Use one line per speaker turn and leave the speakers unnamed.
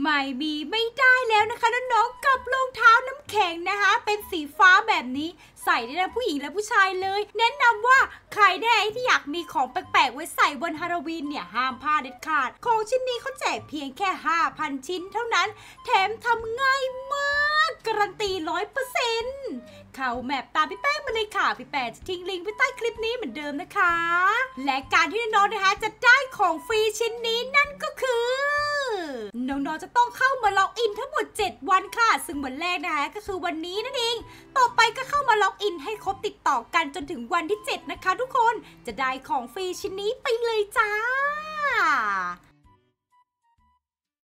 ไม่มีไม่ได้แล้วนะคะน้องๆกับรองเท้าน้ำแข็งนะคะเป็นสีฟ้าแบบนี้ใส่ได้ทั้งผู้หญิงและผู้ชายเลยแนะนำว่าใครแน่ที่อยากมีของแปลกๆไว้ใส่วันฮาโลวีนเนี่ยห้ามพลาดเด็ดขาดของชิ้นนี้เขาแจกเพียงแค่ 5,000 ชิ้นเท่านั้นแถมทำง่ายมากการันตี 100%เข้าแมปตามพี่แป้งมาเลยค่ะพี่แป้งจะทิ้งลิงก์ไว้ใต้คลิปนี้เหมือนเดิมนะคะและการที่น้องๆนะคะจะได้ของฟรีชิ้นนี้นั่นก็คือน้องๆจะต้องเข้ามาล็อกอินทั้งหมด7วันค่ะซึ่งวันแรกนะคะก็คือวันนี้นั่นเองต่อไปก็เข้ามาล็อกอินให้ครบติดต่อกันจนถึงวันที่7นะคะทุกคนจะได้ของฟรีชิ้นนี้ไปเลยจ้า